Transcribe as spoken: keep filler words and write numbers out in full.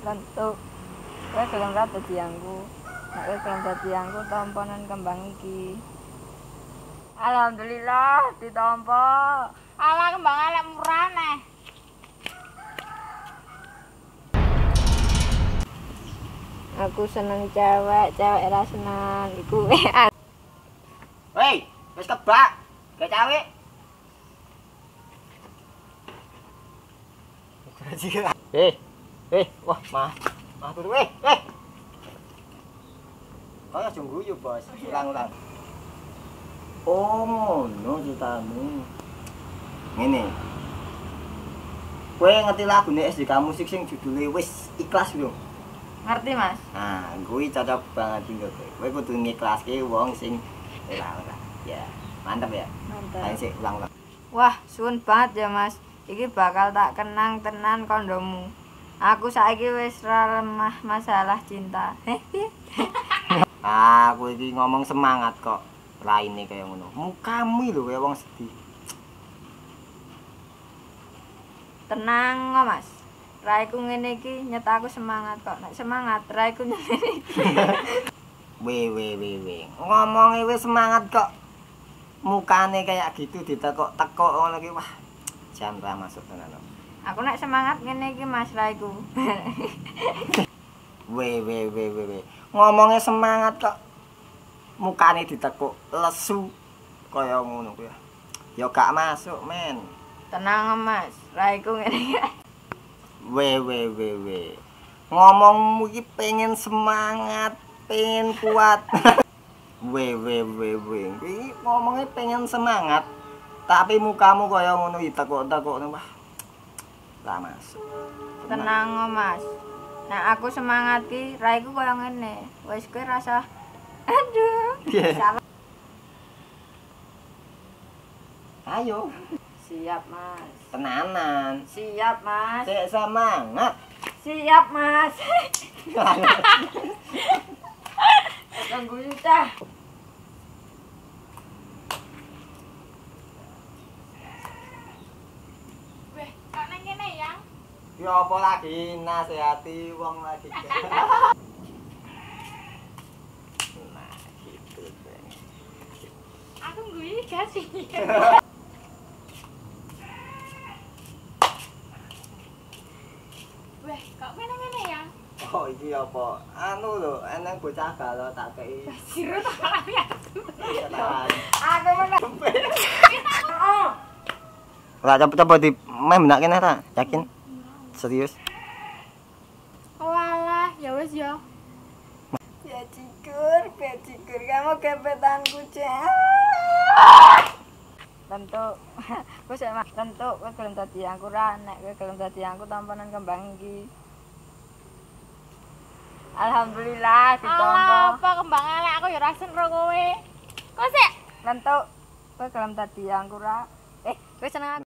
Lentuk. Kowe gelem ra dadi angku. Nek kowe gelem dadi angku tamponan kembang iki. Alhamdulillah ditampa. Alah kembang elek murah neh. Aku seneng cewek, cewek ra seneng iku wean. Hei, wis kebak. Gak cewek. Eh, eh, wah, mah. Mah turu eh, eh. Kok aja guyu, Bos. Ulang-ulang. Oh, ngono ceritamu. Ngene. Kowe ngerti lagune S D K musik sing judule wis ikhlas lho. Ngerti, Mas? Nah, kuwi cocok banget tinggal kowe. Kowe kudu ngiklaske wong sing ora-ora. Ya, mantap ya. Mantap. Ayo sik ulang-ulang. Wah, suwun banget ya, Mas. Iki bakal tak kenang tenan kondomu. Aku saiki wis ra lemah masalah cinta. Heh, piye? Ah, kowe iki ngomong semangat kok. Raine kaya ngono. Mukamu lho kaya wong sedih. Tenang, kok, Mas. Raiku ngene iki nyet aku semangat kok. Nek semangat, raiku ngene iki. We we we we. Ngomonge wis semangat kok. Mukane kayak gitu ditekok-tekok ngono iki wah. Jan ra masuk tenan. Aku nek semangat ngene iki Mas raiku. We we we we we. Ngomonge semangat kok. Mukane ditekuk lesu kaya ngono kuwi. Ya gak masuk, men. Tenang, Mas. Raiku ngene iki. We we we we. Ngomongmu iki pengen semangat, pengen kuat. We we we we. Iki ngomongnya pengen semangat, tapi mukamu kaya ngono ditekuk-tekuk wah. Lah masuk. Tenang, Mas. Nek aku semangat ki raiku kaya ngene. Wis kowe rasa aduh. Yeah. Ayo. Siap, Mas. Tenanan. Siap, Mas. Sik semangat. Siap, Mas. Tunggu cah. Weh, kok nang kene ya? Ya apa lagi nasihati wong lagi. Nah, gitu. Aku guyu gak sih? Weh, kok kene ngene ya? Oh iki apa? Anu lho, eneng bocah galau tak kei. Siro tak lali aku. Aku menang. Oh. Ora cepet-cepet di meh menak kene ta? Yakin? Serius? Oh alah, ya wis ya. Bajigur, bajigur, kamu gebetanku, Cek. Tentu, kowe sik Mas, tentu kowe gelem dadi angku ra, nek kowe gelem dadi angku tamponan kembang iki. Alhamdulillah Alah, ditampa. apa kembang elek aku ya ra seneng kowe. Kok sik? Tentu kowe gelem dadi angku ra. Eh, kowe seneng aku?